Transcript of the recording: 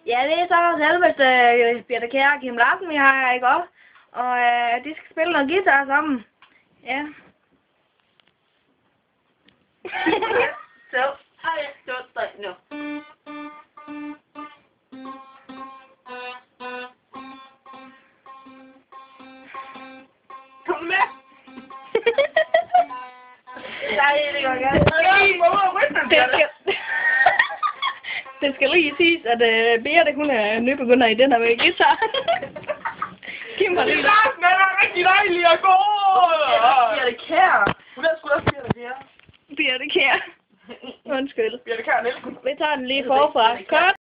Ja, det er så selveste Birte Kjær og Kim Larsen, vi har her, ikke også? Og de skal spille noget guitar sammen. Ja. Så, har jeg stået dig nu. Kom med! Nej, det går godt. Det skal lige siges, at Birte, hun er nybegynder i den her med guitar. Kim har lige... Det er rigtig dejligt at gå! Birte Kjær. Hun er sgu da Birte Kjær. Birte Kjær. Undskyld. Birte Kjær Nielsen. Vi tager den lige forfra. Kort.